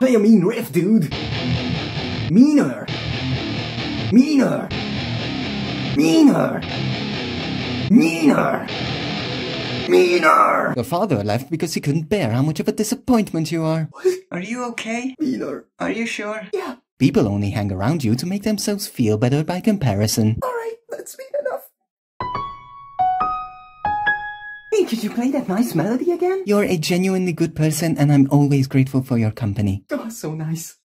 Play a mean riff, dude. Meaner. Meaner. Meaner. Meaner. Meaner. Your father left because he couldn't bear how much of a disappointment you are. What? Are you okay? Meaner. Are you sure? Yeah. People only hang around you to make themselves feel better by comparison. Alright, that's me enough. Hey, could you play that nice melody again? You're a genuinely good person and I'm always grateful for your company. Oh, so nice.